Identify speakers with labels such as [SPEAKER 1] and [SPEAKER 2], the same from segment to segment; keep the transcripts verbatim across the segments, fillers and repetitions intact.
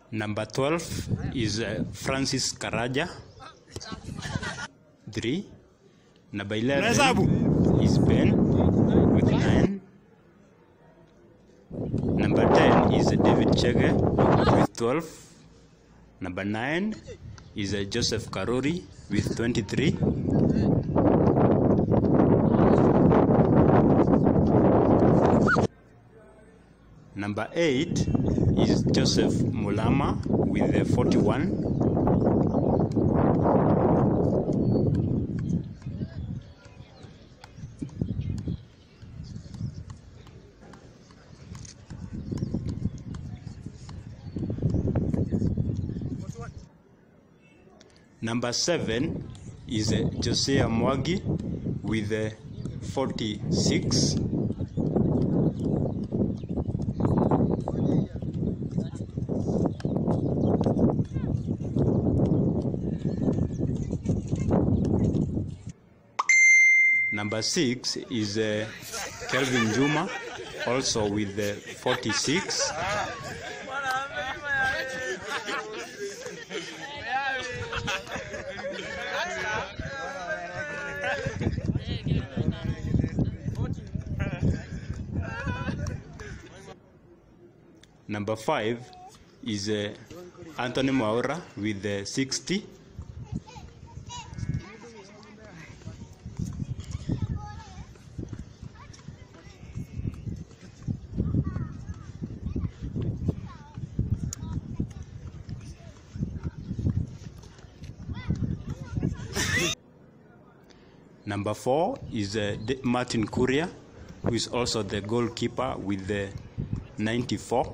[SPEAKER 1] Number twelve is uh, Francis Karaja. Three. Number eleven is Ben with nine. Number ten is uh, David Chege with twelve. Number nine is uh, Joseph Karori with twenty-three. Number eight is Joseph Mulama with uh, forty-one. Number seven is uh, Josiah Mwagi with uh, forty-six. Number six is uh, Kelvin Juma, also with uh, forty-six. Number five is uh, Anthony Maura with uh, sixty. Number four is uh, Martin Kuria, who is also the goalkeeper with the ninety-four.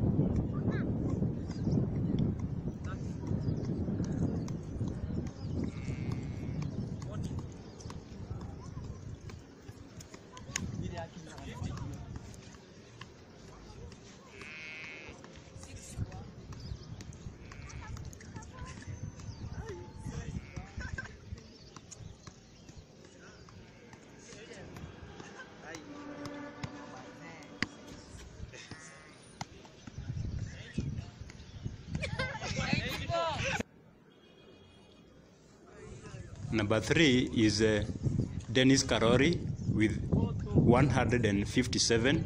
[SPEAKER 1] Number three is uh, Dennis Karori with one hundred fifty-seven.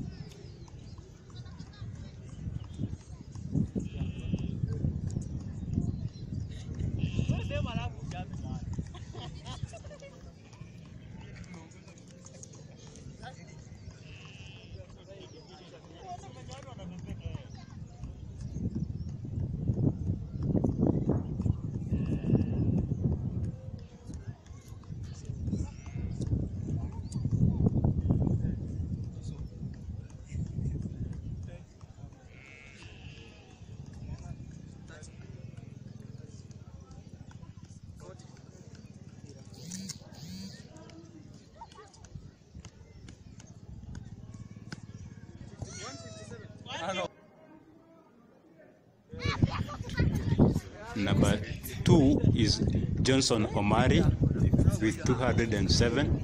[SPEAKER 1] Number two is Johnson Omari with two hundred seven.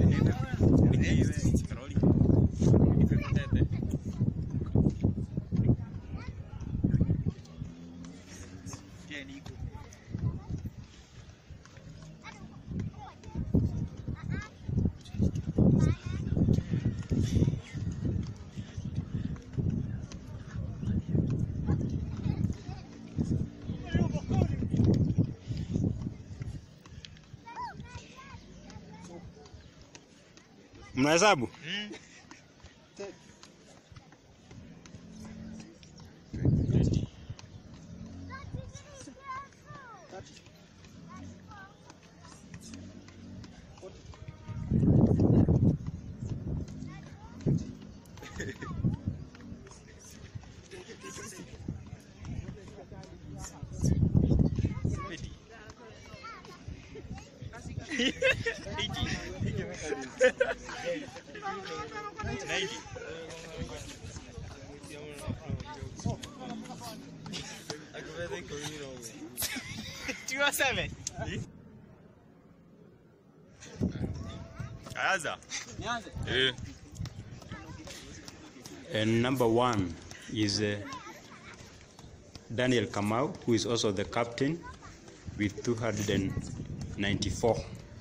[SPEAKER 1] Mnahesabu? Mm.
[SPEAKER 2] two oh seven.
[SPEAKER 1] And number one is uh, Daniel Kamau, who is also the captain, with two hundred ninety-four.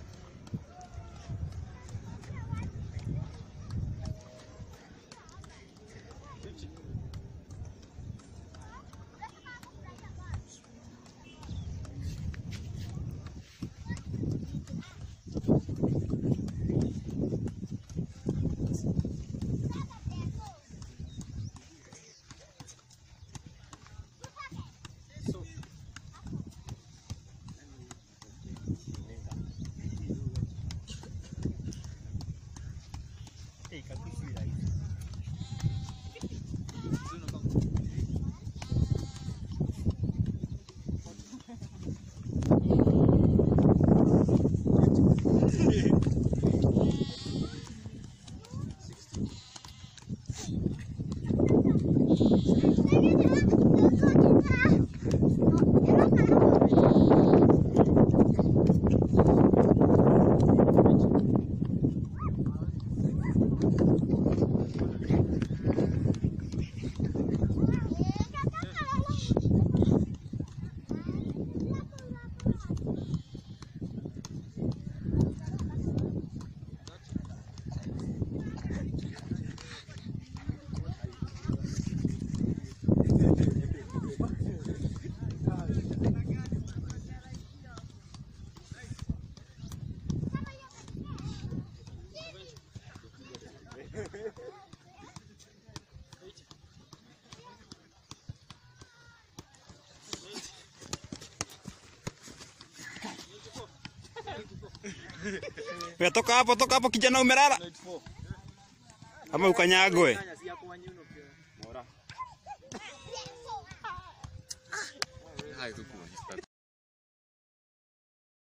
[SPEAKER 2] Wewe toka hapo, toka hapo kijana umelala. Ama ukanyagwe.